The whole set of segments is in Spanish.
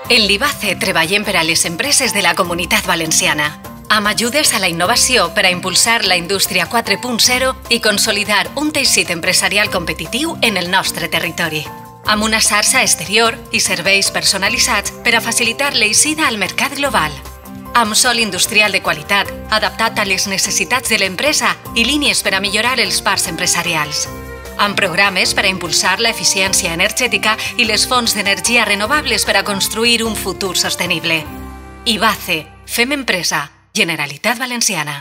En l'IBACE treballem per a les empreses de la Comunitat Valenciana, amb ajudes a la innovació per a impulsar la indústria 4.0 i consolidar un teixit empresarial competitiu en el nostre territori, amb una xarxa exterior i serveis personalitzats per a facilitar l'eixida al mercat global, amb sòl industrial de qualitat adaptat a les necessitats de l'empresa i línies per a millorar els parcs empresarials, amb programes per a impulsar l'eficiència energètica i les fonts d'energia renovables per a construir un futur sostenible. IBACE, fem empresa, Generalitat Valenciana.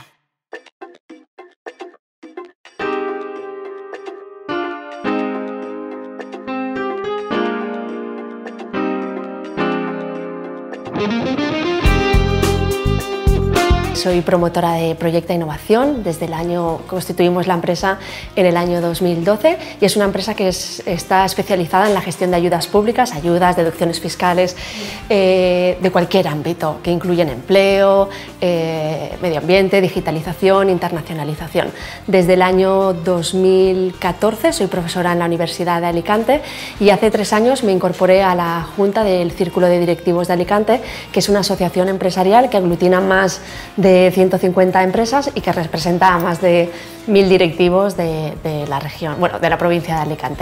Soy promotora de Proyecta Innovación. Desde el año constituimos la empresa en el año 2012 y es una empresa que está especializada en la gestión de ayudas públicas, ayudas, deducciones fiscales de cualquier ámbito, que incluyen empleo, medio ambiente, digitalización, internacionalización. Desde el año 2014 soy profesora en la Universidad de Alicante y hace 3 años me incorporé a la Junta del Círculo de Directivos de Alicante, que es una asociación empresarial que aglutina más de 150 empresas y que representa a más de 1000 directivos de la región, bueno, de la provincia de Alicante.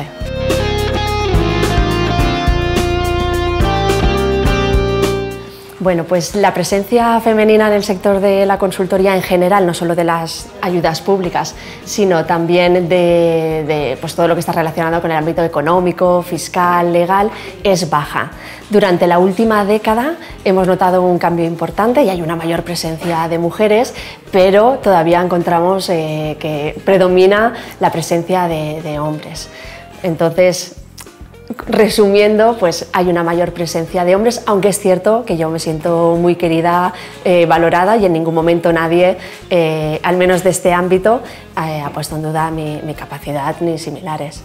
Bueno, pues la presencia femenina en el sector de la consultoría en general, no solo de las ayudas públicas, sino también de pues todo lo que está relacionado con el ámbito económico, fiscal, legal, es baja. Durante la última década hemos notado un cambio importante y hay una mayor presencia de mujeres, pero todavía encontramos que predomina la presencia de hombres. Entonces, resumiendo, pues hay una mayor presencia de hombres, aunque es cierto que yo me siento muy querida, valorada, y en ningún momento nadie, al menos de este ámbito, ha puesto en duda mi capacidad ni similares.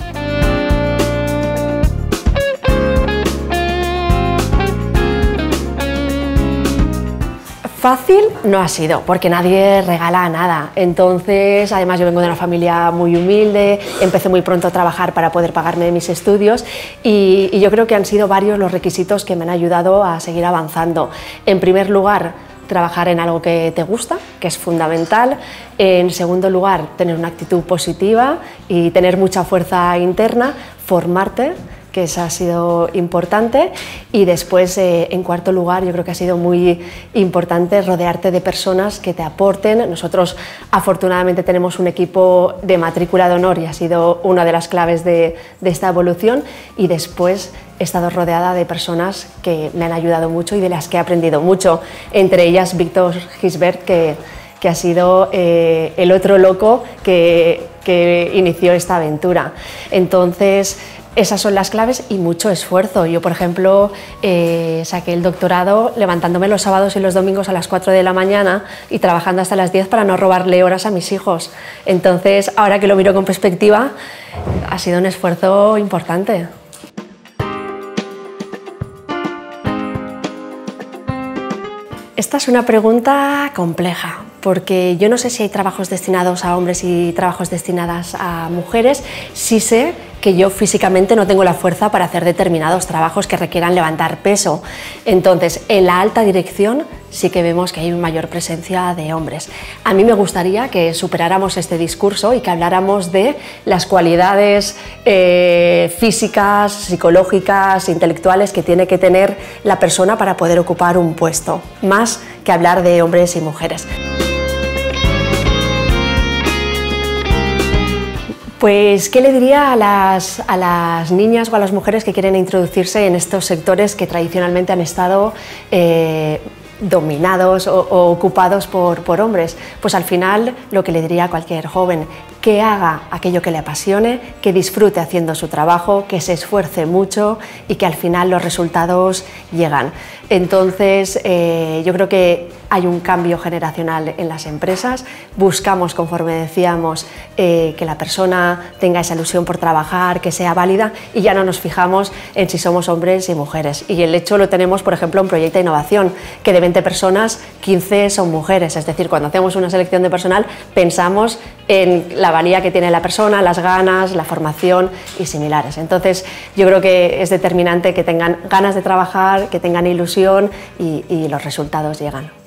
Fácil no ha sido, porque nadie regala nada. Entonces, además yo vengo de una familia muy humilde, empecé muy pronto a trabajar para poder pagarme mis estudios y yo creo que han sido varios los requisitos que me han ayudado a seguir avanzando. En primer lugar, trabajar en algo que te gusta, que es fundamental. En segundo lugar, tener una actitud positiva y tener mucha fuerza interna, formarte, que eso ha sido importante, y después, en cuarto lugar, yo creo que ha sido muy importante rodearte de personas que te aporten. Nosotros afortunadamente tenemos un equipo de matrícula de honor y ha sido una de las claves de esta evolución, y después he estado rodeada de personas que me han ayudado mucho y de las que he aprendido mucho, entre ellas Víctor Gisbert, que ha sido el otro loco que inició esta aventura. Entonces, esas son las claves y mucho esfuerzo. Yo, por ejemplo, saqué el doctorado levantándome los sábados y los domingos a las 4 de la mañana y trabajando hasta las 10 para no robarle horas a mis hijos. Entonces, ahora que lo miro con perspectiva, ha sido un esfuerzo importante. Esta es una pregunta compleja, porque yo no sé si hay trabajos destinados a hombres y trabajos destinados a mujeres. Sí sé que yo físicamente no tengo la fuerza para hacer determinados trabajos que requieran levantar peso. Entonces, en la alta dirección sí que vemos que hay una mayor presencia de hombres. A mí me gustaría que superáramos este discurso y que habláramos de las cualidades físicas, psicológicas, intelectuales que tiene que tener la persona para poder ocupar un puesto, más que hablar de hombres y mujeres. Pues, ¿qué le diría a las niñas o a las mujeres que quieren introducirse en estos sectores que tradicionalmente han estado dominados o ocupados por hombres? Pues al final lo que le diría a cualquier joven, que haga aquello que le apasione, que disfrute haciendo su trabajo, que se esfuerce mucho y que al final los resultados llegan. Entonces, yo creo que hay un cambio generacional en las empresas. Buscamos, conforme decíamos, que la persona tenga esa ilusión por trabajar, que sea válida, y ya no nos fijamos en si somos hombres y mujeres. Y el hecho lo tenemos, por ejemplo, en Proyecta Innovación, que de 20 personas, 15 son mujeres. Es decir, cuando hacemos una selección de personal, pensamos en la valía que tiene la persona, las ganas, la formación y similares. Entonces yo creo que es determinante que tengan ganas de trabajar, que tengan ilusión y los resultados llegan.